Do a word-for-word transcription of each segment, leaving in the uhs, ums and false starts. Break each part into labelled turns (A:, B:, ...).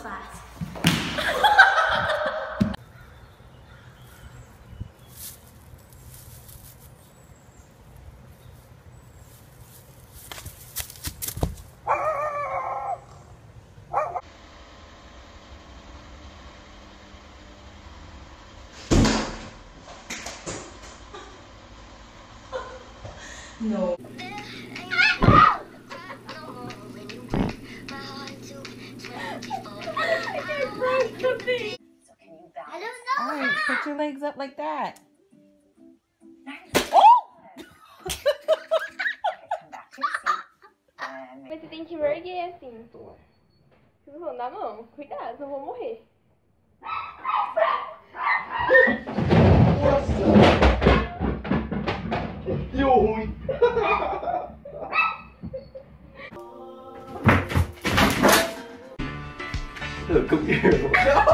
A: class.
B: No.
A: I don't know.
B: All right, put your legs up like that.
C: Mas você tem que me erguer assim, tua. Se você não dá mão, cuidado, eu vou morrer.
D: Nossa! Deu ruim! Look, come here.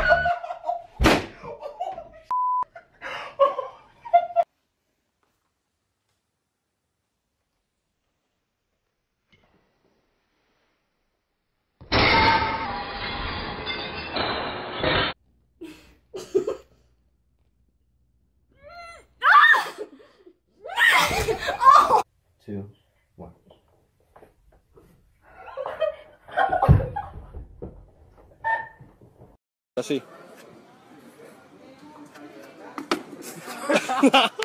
D: Two, one. Así.